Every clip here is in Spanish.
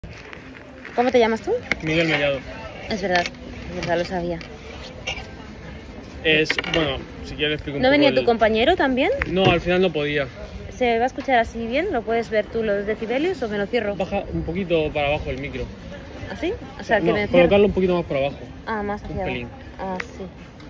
¿Cómo te llamas tú? Miguel Mellado. Es verdad, lo sabía. Bueno, si quieres explico un ¿No poco venía tu compañero también? No, al final no podía. ¿Se va a escuchar así bien? ¿Lo puedes ver tú los decibelios o me lo cierro? Baja un poquito para abajo el micro. ¿Así? O sea, que No, me cierro. colocarlo un poquito más para abajo. Ah, más hacia un abajo. pelín. Ah, sí.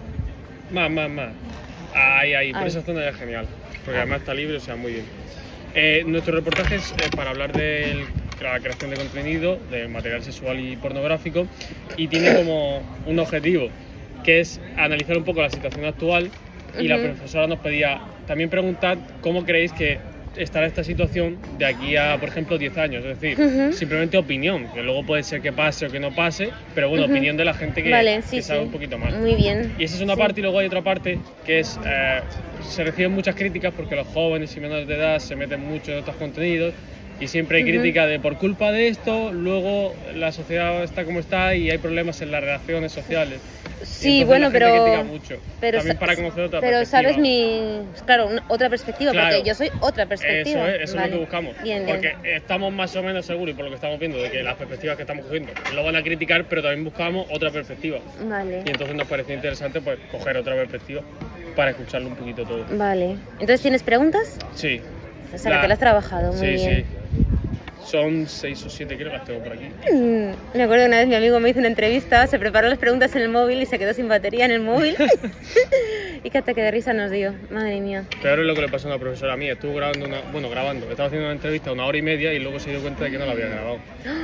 Más. Ahí. Por Ahí. esa zona ya es genial. Porque además está libre, o sea, muy bien. Nuestro reportaje es para hablar de la creación de contenido, de material sexual y pornográfico, y tiene como un objetivo, que es analizar un poco la situación actual, y la profesora nos pedía también preguntar cómo creéis que estará esta situación de aquí a, por ejemplo, 10 años, es decir, simplemente opinión, que luego puede ser que pase o que no pase, pero bueno, opinión de la gente que, Vale, sí, que sabe sí. un poquito más. Muy bien. Y esa es una parte, y luego hay otra parte que es, se reciben muchas críticas porque los jóvenes y menores de edad se meten mucho en estos contenidos, y siempre hay crítica de por culpa de esto, luego la sociedad está como está y hay problemas en las relaciones sociales. Sí, Entonces, bueno, la gente pero... critica mucho. También para conocer otra pero perspectiva. sabes claro, otra perspectiva, Claro. porque yo soy otra perspectiva. Eso es Vale. lo que buscamos. Bien. Porque estamos más o menos seguros, y por lo que estamos viendo, de que las perspectivas que estamos cogiendo lo van a criticar, pero también buscamos otra perspectiva. Vale. Y entonces nos pareció interesante pues coger otra perspectiva para escucharlo un poquito todo. Vale. ¿Entonces tienes preguntas? Sí. O sea, que te las has trabajado, muy bien. Sí. Son 6 o 7, creo que las tengo por aquí. Me acuerdo que una vez mi amigo me hizo una entrevista, se preparó las preguntas en el móvil y se quedó sin batería en el móvil. Y que hasta que de risa nos dio, madre mía. Peor es lo que le pasó a una profesora mía. Estuvo grabando. Estaba haciendo una entrevista 1 hora y media y luego se dio cuenta de que no la había grabado.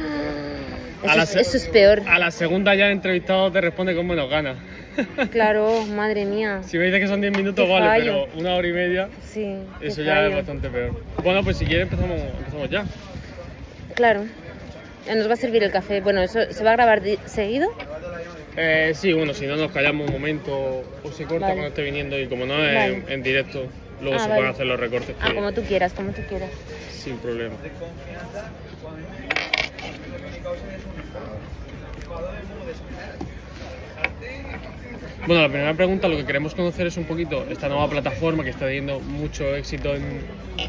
Eso es peor. A la segunda ya el entrevistado te responde con menos ganas. Claro, madre mía. Si me dices que son 10 minutos, Qué vale, fallo. pero 1 hora y media, Sí. eso ya es bastante peor. Bueno, pues si quieres empezamos ya. Claro. Nos va a servir el café. Bueno, ¿eso se va a grabar seguido? Sí, bueno, si no nos callamos un momento o se corta cuando esté viniendo, y como no es en directo, luego se pueden hacer los recortes. Como tú quieras, Sin problema. Bueno, la primera pregunta, lo que queremos conocer es un poquito esta nueva plataforma que está teniendo mucho éxito en...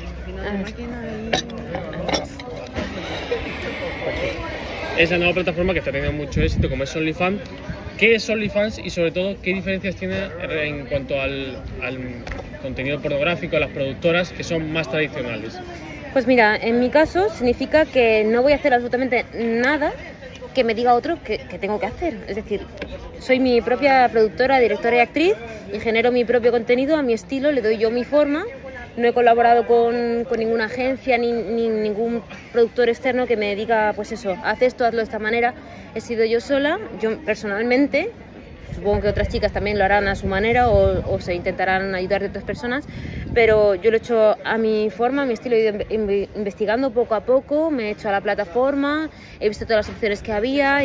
Esa nueva plataforma que está teniendo mucho éxito, como es OnlyFans. ¿Qué es OnlyFans y sobre todo qué diferencias tiene en cuanto al contenido pornográfico, a las productoras que son más tradicionales? Pues mira, en mi caso significa que no voy a hacer absolutamente nada que me diga otro que tengo que hacer. Es decir, soy mi propia productora, directora y actriz y genero mi propio contenido a mi estilo, le doy yo mi forma. No he colaborado con ninguna agencia ni ningún productor externo que me diga, pues eso, haz esto, hazlo de esta manera. He sido yo sola, yo personalmente, supongo que otras chicas también lo harán a su manera o se intentarán ayudar de otras personas, pero yo lo he hecho a mi forma, a mi estilo, he ido investigando poco a poco, me he hecho a la plataforma, he visto todas las opciones que había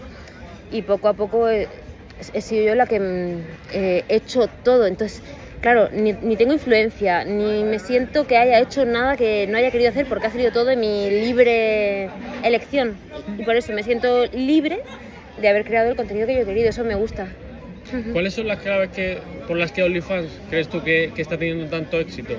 y poco a poco he sido yo la que he hecho todo. Entonces, claro, ni tengo influencia, ni me siento que haya hecho nada que no haya querido hacer, porque ha salido todo de mi libre elección. Y por eso me siento libre de haber creado el contenido que yo he querido, eso me gusta. ¿Cuáles son las claves por las que OnlyFans crees tú que está teniendo tanto éxito?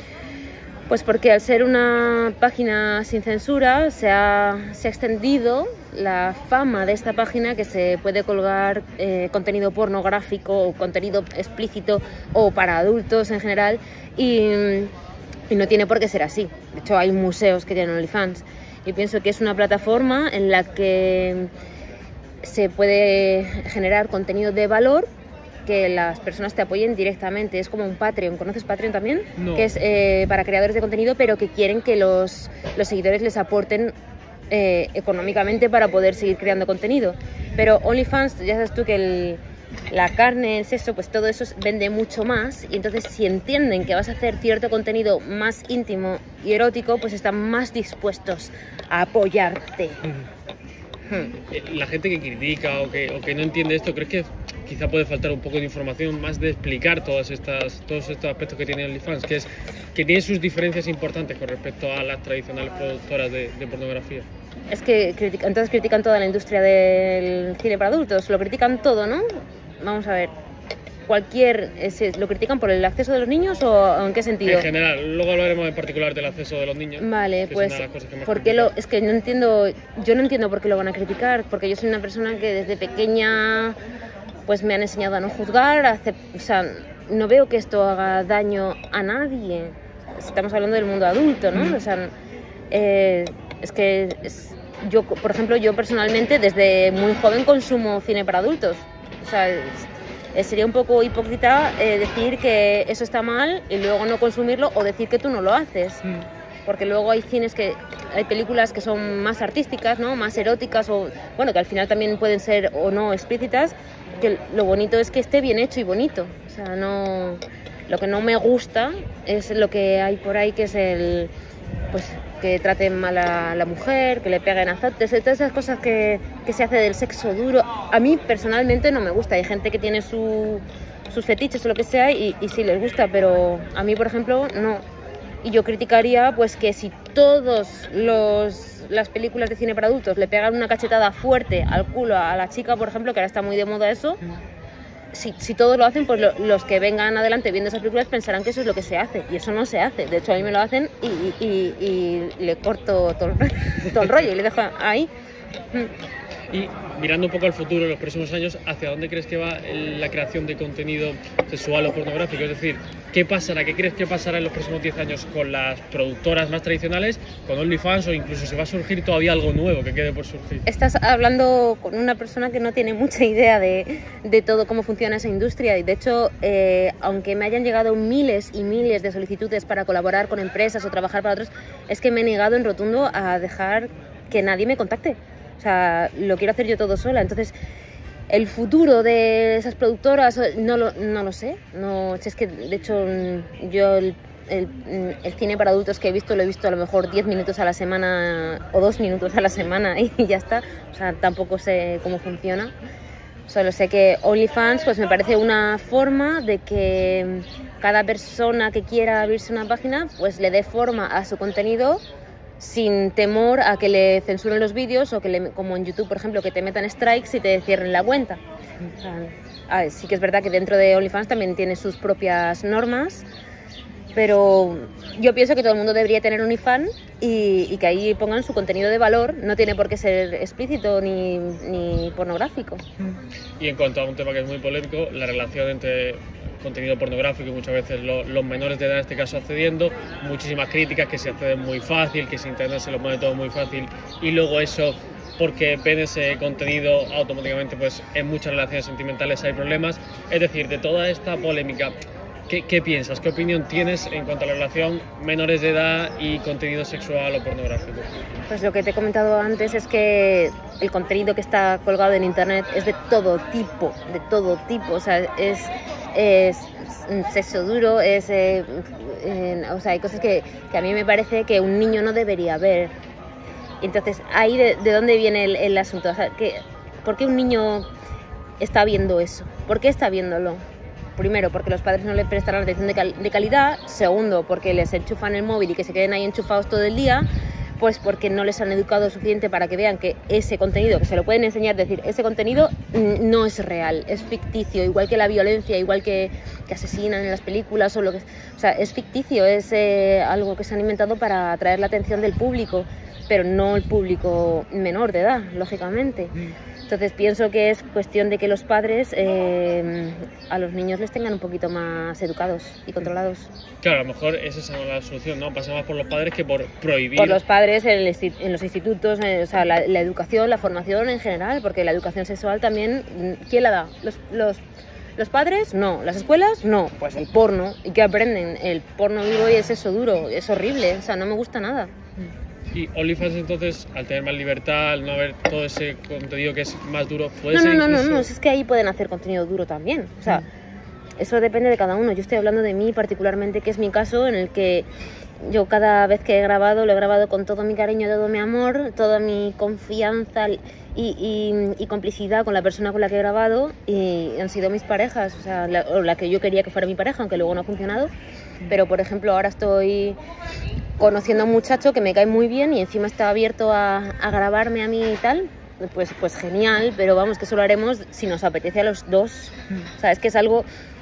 Pues porque al ser una página sin censura se ha extendido la fama de esta página, que se puede colgar contenido pornográfico o contenido explícito o para adultos en general y no tiene por qué ser así. De hecho hay museos que tienen OnlyFans. Yo pienso que es una plataforma en la que se puede generar contenido de valor, que las personas te apoyen directamente. Es como un Patreon. ¿Conoces Patreon también? No. Que es para creadores de contenido, pero que quieren que los seguidores les aporten económicamente para poder seguir creando contenido. Pero OnlyFans, ya sabes tú que la carne, el sexo, pues todo eso vende mucho más, y entonces si entienden que vas a hacer cierto contenido más íntimo y erótico, pues están más dispuestos a apoyarte. La gente que critica o que no entiende esto, ¿crees que quizá puede faltar un poco de información más de explicar todos estos aspectos que tiene OnlyFans, que tiene sus diferencias importantes con respecto a las tradicionales productoras de pornografía? Es que entonces critican toda la industria del cine para adultos, lo critican todo, ¿no? Vamos a ver. cualquier... ¿Lo critican por el acceso de los niños o en qué sentido? En general, luego hablaremos en particular del acceso de los niños. Vale, pues, es que yo no entiendo por qué lo van a criticar, porque yo soy una persona que desde pequeña pues me han enseñado a no juzgar, o sea, no veo que esto haga daño a nadie. Estamos hablando del mundo adulto, ¿no? O sea, yo, por ejemplo, yo personalmente desde muy joven consumo cine para adultos. O sea, sería un poco hipócrita decir que eso está mal y luego no consumirlo, o decir que tú no lo haces. Porque luego hay hay películas que son más artísticas, ¿no? Más eróticas, o bueno, que al final también pueden ser o no explícitas, que lo bonito es que esté bien hecho y bonito. O sea, no, lo que no me gusta es lo que hay por ahí, que es pues que traten mal a la mujer, que le peguen azotes, todas esas cosas que se hace del sexo duro. A mí personalmente no me gusta. Hay gente que tiene sus fetiches o lo que sea y sí les gusta, pero a mí, por ejemplo, no. Y yo criticaría pues que si todas las películas de cine para adultos le pegan una cachetada fuerte al culo a la chica, por ejemplo, que ahora está muy de moda eso, si todos lo hacen, pues los que vengan adelante viendo esas películas pensarán que eso es lo que se hace, y eso no se hace. De hecho, a mí me lo hacen y le corto todo el rollo y le dejo ahí. Y mirando un poco al futuro, en los próximos años, ¿hacia dónde crees que va la creación de contenido sexual o pornográfico? Es decir, ¿qué pasará? ¿Qué crees que pasará en los próximos 10 años con las productoras más tradicionales, con OnlyFans, o incluso si va a surgir todavía algo nuevo que quede por surgir? Estás hablando con una persona que no tiene mucha idea de todo cómo funciona esa industria, y de hecho, aunque me hayan llegado miles y miles de solicitudes para colaborar con empresas o trabajar para otros, es que me he negado en rotundo a dejar que nadie me contacte. O sea, lo quiero hacer yo todo sola. Entonces, el futuro de esas productoras no lo sé. No, si es que, de hecho, yo el cine para adultos que he visto, lo he visto a lo mejor 10 minutos a la semana o 2 minutos a la semana y ya está. O sea, tampoco sé cómo funciona. Solo sé que OnlyFans pues me parece una forma de que cada persona que quiera abrirse una página pues le dé forma a su contenido, sin temor a que le censuren los vídeos o que como en YouTube, por ejemplo, que te metan strikes y te cierren la cuenta. Sí que es verdad que dentro de OnlyFans también tiene sus propias normas, pero yo pienso que todo el mundo debería tener OnlyFans y que ahí pongan su contenido de valor. No tiene por qué ser explícito ni pornográfico. Y en cuanto a un tema que es muy polémico, la relación entre contenido pornográfico y muchas veces los menores de edad en este caso accediendo, muchísimas críticas, que se acceden muy fácil, que si internet se lo pone todo muy fácil, y luego eso, porque ven ese contenido automáticamente, pues en muchas relaciones sentimentales hay problemas. Es decir, de toda esta polémica, ¿qué piensas? ¿Qué opinión tienes en cuanto a la relación menores de edad y contenido sexual o pornográfico? Pues lo que te he comentado antes es que el contenido que está colgado en internet es de todo tipo, o sea, es sexo duro, o sea, hay cosas que a mí me parece que un niño no debería ver. Entonces, ahí de dónde viene el asunto. O sea, ¿por qué un niño está viendo eso? ¿Por qué está viéndolo? Primero, porque los padres no le prestan atención de calidad. Segundo, porque les enchufan el móvil y que se queden ahí enchufados todo el día. Pues porque no les han educado suficiente para que vean que ese contenido, que se lo pueden enseñar, decir, ese contenido no es real, es ficticio, igual que la violencia, igual que asesinan en las películas o lo que... O sea, es ficticio, es algo que se han inventado para atraer la atención del público, pero no el público menor de edad, lógicamente. Entonces pienso que es cuestión de que los padres a los niños les tengan un poquito más educados y controlados. Claro, a lo mejor esa es la solución, ¿no? Pasa más por los padres que por prohibir. Por los padres en los institutos, o sea, la educación, la formación en general, porque la educación sexual también, ¿quién la da? ¿Los padres? No. ¿Las escuelas? No. Pues el porno. ¿Y qué aprenden? El porno duro y el sexo duro. Es horrible, o sea, no me gusta nada. Y OnlyFans, entonces, al tener más libertad, al no haber todo ese contenido que es más duro, puede ser incluso... No, es que ahí pueden hacer contenido duro también. O sea, eso depende de cada uno. Yo estoy hablando de mí particularmente, que es mi caso, en el que yo cada vez que he grabado, lo he grabado con todo mi cariño, todo mi amor, toda mi confianza y complicidad con la persona con la que he grabado, y han sido mis parejas, o sea, la que yo quería que fuera mi pareja, aunque luego no ha funcionado. Pero, por ejemplo, ahora estoy conociendo a un muchacho que me cae muy bien y encima está abierto a grabarme a mí y tal. Pues genial, pero vamos, que eso lo haremos si nos apetece a los dos. O sea, es que es algo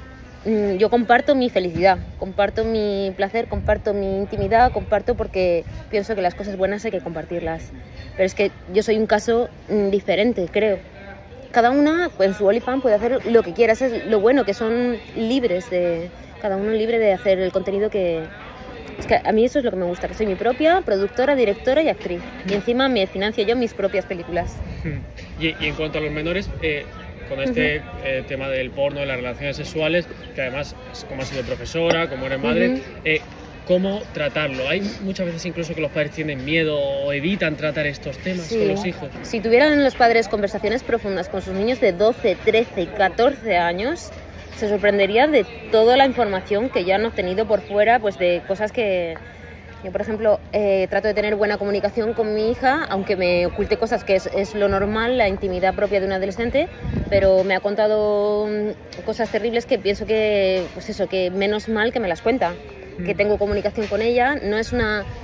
yo comparto mi felicidad, comparto mi placer, comparto mi intimidad, comparto porque pienso que las cosas buenas hay que compartirlas. Pero es que yo soy un caso diferente, creo. Cada una, pues en su OnlyFans puede hacer lo que quiera, eso es lo bueno, que son libres cada uno libre de hacer el contenido que... Es que a mí eso es lo que me gusta, que soy mi propia productora, directora y actriz. Y encima me financio yo mis propias películas. Y en cuanto a los menores, con este tema del porno, de las relaciones sexuales, que además, como has sido profesora, como eres madre, ¿cómo tratarlo? Hay muchas veces incluso que los padres tienen miedo o evitan tratar estos temas con los hijos. Si tuvieran los padres conversaciones profundas con sus niños de 12, 13, 14 años, se sorprenderían de toda la información que ya han obtenido por fuera, pues de cosas que... Yo, por ejemplo, trato de tener buena comunicación con mi hija, aunque me oculte cosas que es lo normal, la intimidad propia de un adolescente, pero me ha contado cosas terribles que pienso que, pues eso, que menos mal que me las cuenta, que tengo comunicación con ella, no es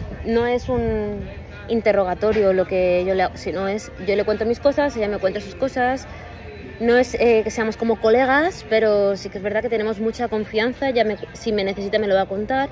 un interrogatorio lo que yo le hago, sino es, yo le cuento mis cosas, ella me cuenta sus cosas. No es que seamos como colegas, pero sí que es verdad que tenemos mucha confianza, si me necesita me lo va a contar.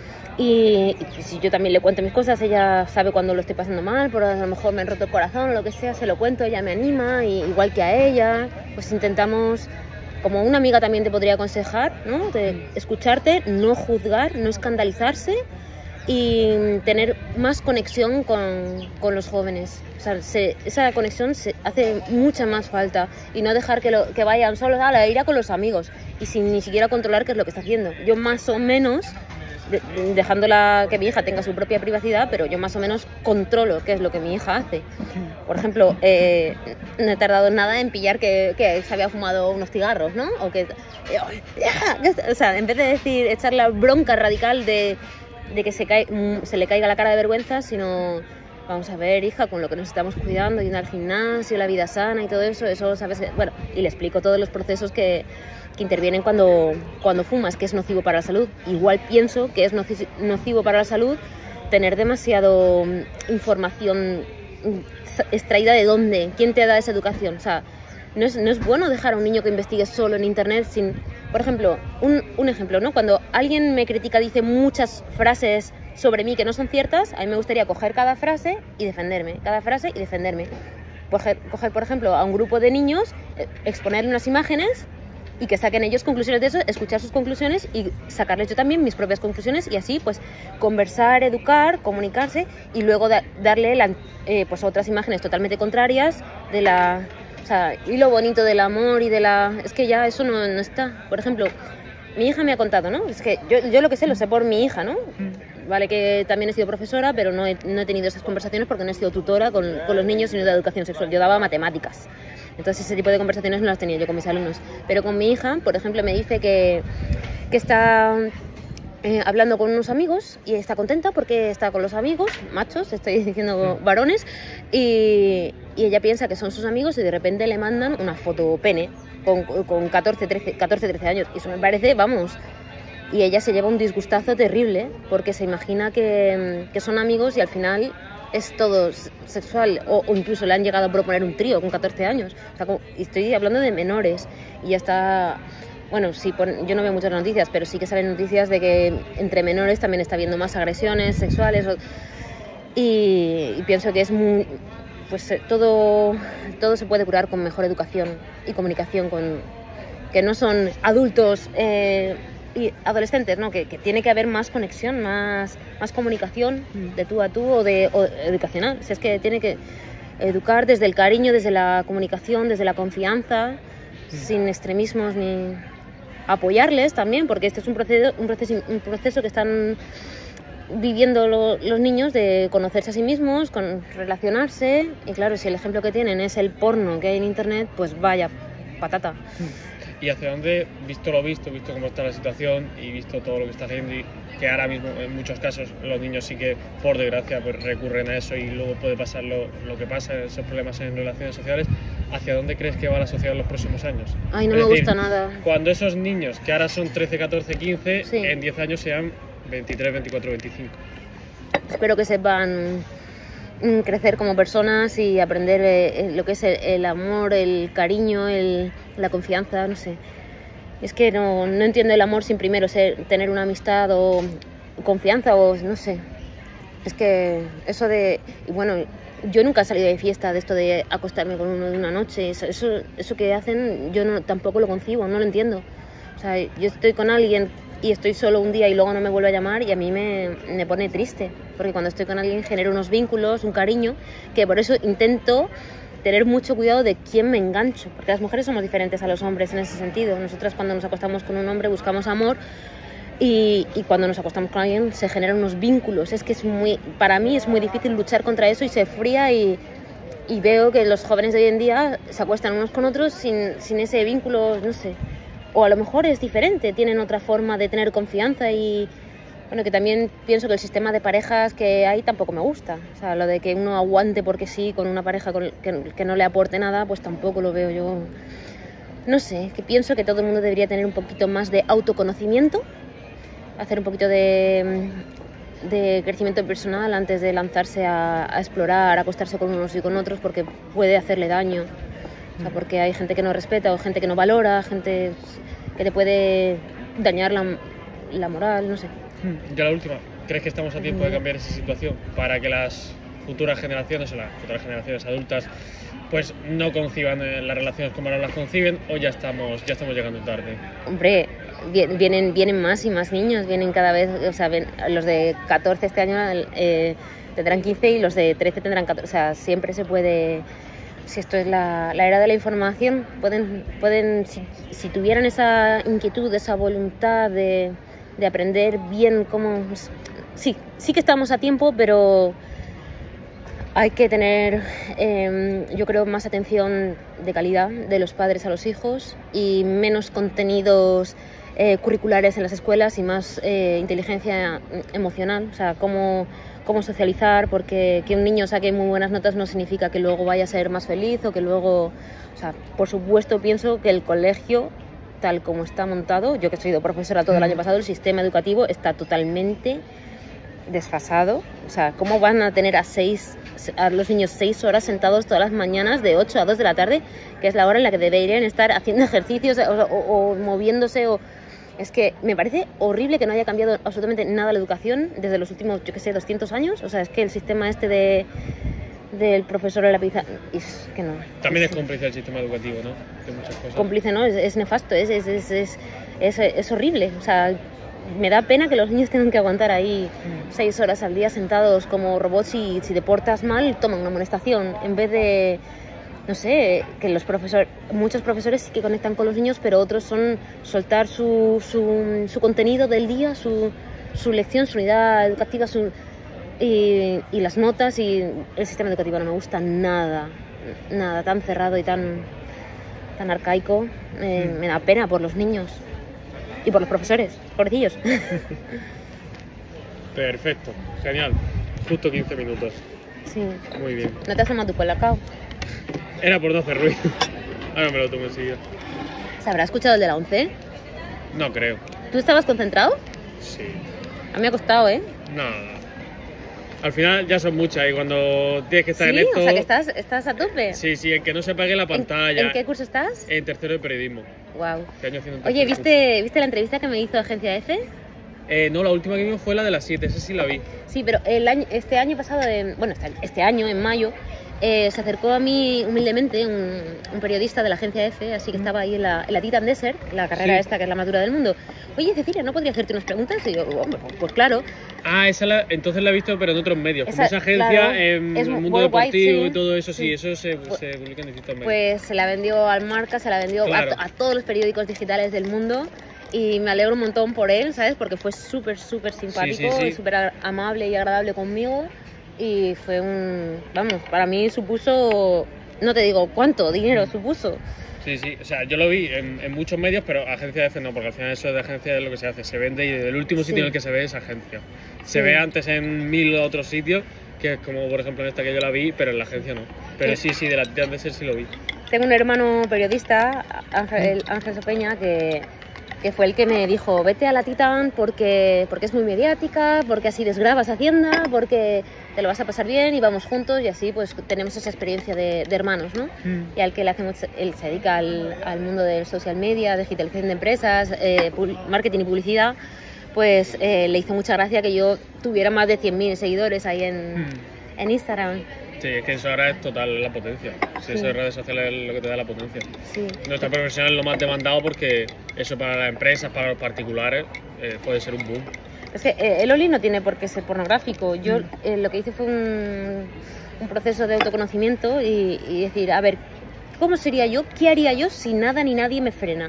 Y si yo también le cuento mis cosas, ella sabe cuando lo estoy pasando mal, por a lo mejor me han roto el corazón o lo que sea, se lo cuento, ella me anima, y igual que a ella, pues intentamos, como una amiga también te podría aconsejar, ¿no? De escucharte, no juzgar, no escandalizarse y tener más conexión con los jóvenes. O sea, esa conexión se hace mucha más falta, y no dejar que vayan solos a la ira con los amigos y sin ni siquiera controlar qué es lo que está haciendo. Yo más o menos, dejándola que mi hija tenga su propia privacidad, pero yo más o menos controlo qué es lo que mi hija hace. Por ejemplo, no he tardado nada en pillar que se había fumado unos cigarros, ¿no? O que... O sea, en vez de echar la bronca radical de que se le caiga la cara de vergüenza, sino... Vamos a ver, hija, con lo que nos estamos cuidando, yendo al gimnasio, la vida sana y todo eso, sabes, bueno, y le explico todos los procesos que intervienen cuando fumas, que es nocivo para la salud. Igual pienso que es nocivo para la salud tener demasiado información extraída de dónde, quién te da esa educación. O sea, no es bueno dejar a un niño que investigue solo en internet sin... Por ejemplo, un ejemplo, ¿no? Cuando alguien me critica, dice muchas frases sobre mí que no son ciertas, a mí me gustaría coger cada frase y defenderme, Coger, por ejemplo, a un grupo de niños, exponerle unas imágenes y que saquen ellos conclusiones de eso, escuchar sus conclusiones y sacarles yo también mis propias conclusiones, y así pues conversar, educar, comunicarse, y luego darle pues otras imágenes totalmente contrarias de la... O sea, y lo bonito del amor y de la... Es que ya eso no está. Por ejemplo, mi hija me ha contado, ¿no? Es que yo lo que sé lo sé por mi hija, ¿no? Vale que también he sido profesora, pero no he tenido esas conversaciones porque no he sido tutora con los niños sino de educación sexual. Yo daba matemáticas. Entonces ese tipo de conversaciones no las tenía yo con mis alumnos. Pero con mi hija, por ejemplo, me dice que está hablando con unos amigos y está contenta porque está con los amigos, machos, estoy diciendo varones, y ella piensa que son sus amigos y de repente le mandan una foto pene con 14, 13 años. Y eso me parece, vamos... Y ella se lleva un disgustazo terrible porque se imagina que son amigos y al final es todo sexual, o incluso le han llegado a proponer un trío con 14 años. O sea, y estoy hablando de menores, y ya está... Bueno, sí, yo no veo muchas noticias, pero sí que salen noticias de que entre menores también está habiendo más agresiones sexuales, y pienso que es muy... Pues todo se puede curar con mejor educación y comunicación, que no son adultos... y adolescentes, ¿no? Que tiene que haber más conexión, más comunicación de tú a tú o educacional. O sea, es que tiene que educar desde el cariño, desde la comunicación, desde la confianza, sin extremismos, ni apoyarles también, porque este es un proceso que están viviendo los niños, de conocerse a sí mismos, relacionarse, y claro, si el ejemplo que tienen es el porno que hay en internet, pues vaya patata. ¿Y hacia dónde, visto lo visto cómo está la situación y visto todo lo que está haciendo, y que ahora mismo en muchos casos los niños sí que por desgracia pues recurren a eso y luego puede pasar lo que pasa, esos problemas en relaciones sociales, ¿hacia dónde crees que va la sociedad en los próximos años? Ay, no me gusta nada. Cuando esos niños, que ahora son 13, 14, 15, sí, en 10 años sean 23, 24, 25. Espero que sepan crecer como personas y aprender lo que es el amor, el cariño, la confianza, no sé. Es que no entiendo el amor sin primero tener una amistad o confianza o no sé. Es que eso de... Y bueno, yo nunca he salido de fiesta de esto de acostarme con uno de una noche. Eso que hacen yo tampoco lo concibo, no lo entiendo. O sea, yo estoy con alguien y estoy solo un día y luego no me vuelve a llamar y a mí me pone triste. Porque cuando estoy con alguien genero unos vínculos, un cariño, que por eso intento tener mucho cuidado de quién me engancho. Porque las mujeres somos diferentes a los hombres en ese sentido. Nosotras cuando nos acostamos con un hombre buscamos amor. Y cuando nos acostamos con alguien se generan unos vínculos. Es que para mí es muy difícil luchar contra eso y se fría y veo que los jóvenes de hoy en día se acuestan unos con otros sin ese vínculo, no sé. O a lo mejor es diferente, tienen otra forma de tener confianza y bueno, que también pienso que el sistema de parejas que hay tampoco me gusta. O sea, lo de que uno aguante porque sí con una pareja que no le aporte nada, pues tampoco lo veo yo. No sé, que pienso que todo el mundo debería tener un poquito más de autoconocimiento, hacer un poquito de crecimiento personal antes de lanzarse a explorar, a acostarse con unos y con otros, porque puede hacerle daño. O sea, porque hay gente que no respeta o gente que no valora, gente que te puede dañar la moral, no sé. Ya la última, ¿crees que estamos a tiempo de cambiar esa situación para que las futuras generaciones o las futuras generaciones adultas pues no conciban las relaciones como ahora las conciben, o ya estamos llegando tarde? Hombre, vienen más y más niños, vienen cada vez, o sea, los de 14 este año tendrán 15 y los de 13 tendrán 14, o sea, siempre se puede. Si esto es la era de la información, pueden si tuvieran esa inquietud, esa voluntad de aprender bien cómo... Sí que estamos a tiempo, pero hay que tener, yo creo, más atención de calidad de los padres a los hijos y menos contenidos curriculares en las escuelas y más inteligencia emocional, o sea, cómo socializar, porque que un niño saque muy buenas notas no significa que luego vaya a ser más feliz o que luego... O sea, por supuesto pienso que el colegio, tal como está montado, yo que he sido profesora todo el año pasado, el sistema educativo está totalmente desfasado. O sea, ¿cómo van a tener a los niños 6 horas sentados todas las mañanas de 8 a 2 de la tarde, que es la hora en la que deberían estar haciendo ejercicios o moviéndose o... Es que me parece horrible que no haya cambiado absolutamente nada la educación desde los últimos, 200 años. O sea, es que el sistema del profesor en la pizarra... Es que no. También es cómplice el sistema educativo, ¿no? De muchas cosas. Cómplice, ¿no? Es nefasto, es horrible. O sea, me da pena que los niños tengan que aguantar ahí 6 horas al día sentados como robots y si te portas mal toman una amonestación en vez de... No sé, que muchos profesores sí que conectan con los niños, pero otros son soltar su contenido del día, su lección, su unidad educativa y las notas, y el sistema educativo no me gusta nada, tan cerrado y tan arcaico. Me da pena por los niños y por los profesores, pobrecillos. Perfecto, genial, justo 15 minutos. Sí. Muy bien. ¿No te has tomado tu colacao? Era por no hacer ruido. Ahora me lo tomo enseguida. ¿Se habrá escuchado el de la 11? No creo. ¿Tú estabas concentrado? Sí. A mí me ha costado, ¿eh? No. Al final ya son muchas y cuando tienes que estar en Sí, esto... o sea que estás a tope. Sí, el que no se apague la pantalla. ¿En qué curso estás? En tercero de periodismo. Wow. Este año haciendo un Oye, tercer ¿viste la entrevista que me hizo Agencia F? No, la última que vimos fue la de las 7, esa sí la vi. Sí, pero este año pasado, este año, en mayo, se acercó a mí humildemente un periodista de la Agencia F, así que estaba ahí en la Titan Desert, la carrera esta que es la más dura del mundo. Oye, Cecilia, ¿no podría hacerte unas preguntas? Y yo, hombre, pues claro. Ah, entonces la he visto, pero en otros medios. Como esa agencia, claro, en el mundo deportivo y todo eso, sí, eso se publica en distintos medios. Pues se la vendió al Marca, se la vendió a todos los periódicos digitales del mundo. Y me alegro un montón por él, ¿sabes? Porque fue súper simpático y súper amable y agradable conmigo. Y fue vamos, para mí supuso, no te digo cuánto dinero supuso. Sí, o sea, yo lo vi en muchos medios, pero Agencia F no, porque al final eso de agencia es lo que se hace, se vende y el último sitio en el que se ve es agencia. Se ve antes en 1000 otros sitios, que es como por ejemplo en esta que yo la vi, pero en la agencia no. Pero sí, de la Titan Desert sí lo vi. Tengo un hermano periodista, Ángel Sopeña, que que fue el que me dijo, vete a la Titan porque es muy mediática, porque así desgrabas Hacienda, porque te lo vas a pasar bien y vamos juntos y así pues tenemos esa experiencia de hermanos, ¿no? Y al que le hacemos, él se dedica al mundo del social media, digitalización de empresas, marketing y publicidad, pues le hizo mucha gracia que yo tuviera más de 100.000 seguidores ahí en Instagram. Sí, es que eso ahora es total la potencia. Sí. Eso de redes sociales es lo que te da la potencia. Sí. Nuestra profesión es lo más demandado porque eso para las empresas, para los particulares, puede ser un boom. Es que el Oli no tiene por qué ser pornográfico. Yo lo que hice fue un proceso de autoconocimiento y decir, a ver, ¿cómo sería yo? ¿Qué haría yo si nada ni nadie me frena?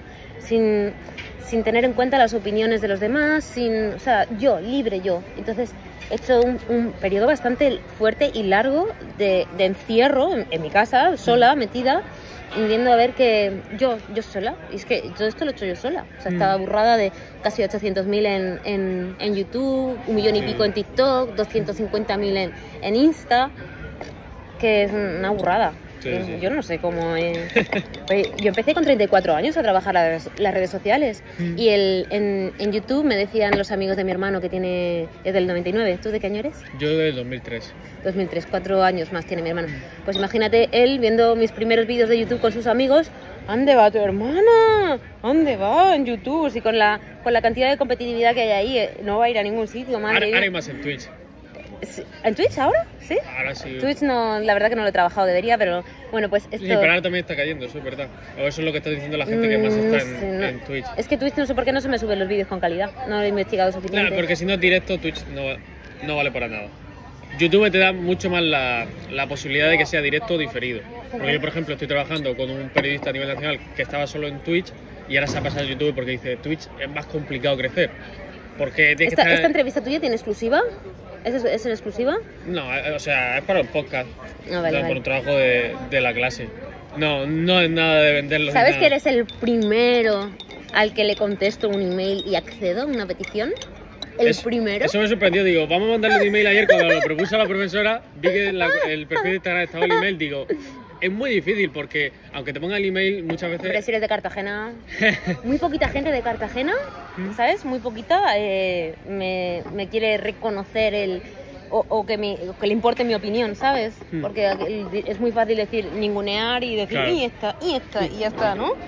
Sin tener en cuenta las opiniones de los demás, o sea, libre yo. Entonces he hecho un periodo bastante fuerte y largo de encierro en mi casa, sola, metida, viendo a ver que yo sola, y es que todo esto lo he hecho yo sola. O sea, estaba burrada de casi 800.000 en YouTube, 1 millón y pico en TikTok, 250.000 en Insta, que es una burrada. Sí. Yo no sé cómo... Yo empecé con 34 años a trabajar las redes sociales y en YouTube me decían los amigos de mi hermano que es del 99. ¿Tú de qué año eres? Yo del 2003. 2003, 4 años más tiene mi hermano. Pues imagínate él viendo mis primeros vídeos de YouTube con sus amigos. ¿Dónde va tu hermana? ¿Dónde va en YouTube? Si con la cantidad de competitividad que hay ahí no va a ir a ningún sitio. Ahora hay más en Twitch. ¿En Twitch ahora? ¿Sí? Ahora sí. Twitch no, la verdad que no lo he trabajado, debería, pero bueno, pues esto... Sí, pero ahora también está cayendo, eso es verdad. O eso es lo que está diciendo la gente que más está en Twitch. Es que Twitch no sé por qué no se me suben los vídeos con calidad, no lo he investigado suficiente. Claro, porque si no es directo, Twitch no vale para nada. YouTube te da mucho más la posibilidad de que sea directo o diferido. Porque yo, por ejemplo, estoy trabajando con un periodista a nivel nacional que estaba solo en Twitch y ahora se ha pasado a YouTube porque dice, Twitch es más complicado crecer. Porque ¿Esta entrevista tuya tiene exclusiva? ¿Es en exclusiva? No, o sea, es para el podcast. Vale. Por un trabajo de la clase. No es nada de venderlo. ¿Sabes que eres el primero al que le contesto un email y accedo a una petición? Primero. Eso me sorprendió, digo, vamos a mandarle un email ayer cuando lo propuso a la profesora, vi que el perfil de Instagram estaba el email, digo, es muy difícil porque aunque te ponga el email muchas veces... Pero si eres de Cartagena, muy poquita gente de Cartagena, ¿sabes? Muy poquita me quiere reconocer o que le importe mi opinión, ¿sabes? Porque es muy fácil decir ningunear y decir claro. y esta, y ya está, ¿no?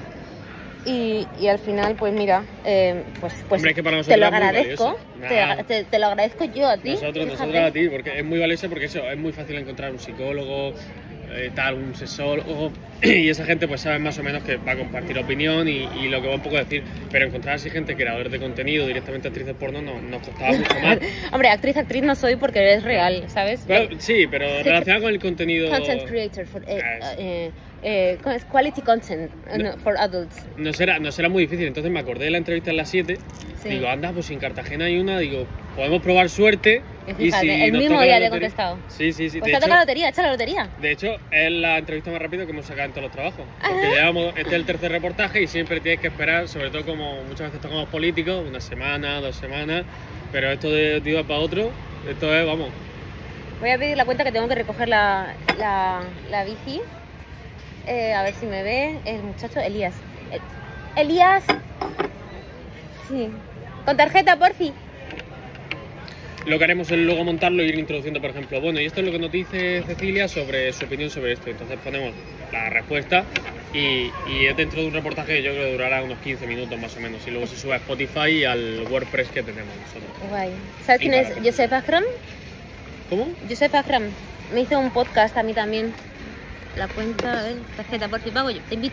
Y al final, pues mira, pues hombre, es que para te lo agradezco, te lo agradezco yo a ti. Nosotros a ti, porque es muy valioso, porque eso, es muy fácil encontrar un psicólogo, un sexólogo, y esa gente pues sabe más o menos que va a compartir opinión y lo que va un poco a decir, pero encontrar así gente creador de contenido, directamente actrices porno, nos costaba mucho más. Hombre, actriz no soy porque es real, ¿sabes? Pero, sí, pero relacionado con el contenido... Content creator, quality content for adults. No será muy difícil, entonces me acordé de la entrevista en las 7, digo, anda, pues en Cartagena hay una, digo, podemos probar suerte. Y fíjate, y si el mismo día te he contestado. Sí. Pues te toca la lotería, echa la lotería. De hecho, es la entrevista más rápida que hemos sacado en todos los trabajos. Porque este es el tercer reportaje y siempre tienes que esperar, sobre todo como muchas veces tocamos políticos, 1 semana, 2 semanas, pero esto de un día para otro, esto es, vamos. Voy a pedir la cuenta que tengo que recoger la bici. A ver si me ve el muchacho Elías. Elías. Sí. Con tarjeta, porfi. Lo que haremos es luego montarlo e ir introduciendo, por ejemplo, bueno, y esto es lo que nos dice Cecilia sobre su opinión sobre esto. Entonces ponemos la respuesta y es dentro de un reportaje que yo creo que durará unos 15 minutos más o menos. Y luego se sube a Spotify y al WordPress que tenemos nosotros. Guay. ¿Sabes quién es Joseph Akram? ¿Cómo? Joseph Akram. Me hizo un podcast a mí también. La cuenta, a ver, tarjeta por si pago yo. Te invito.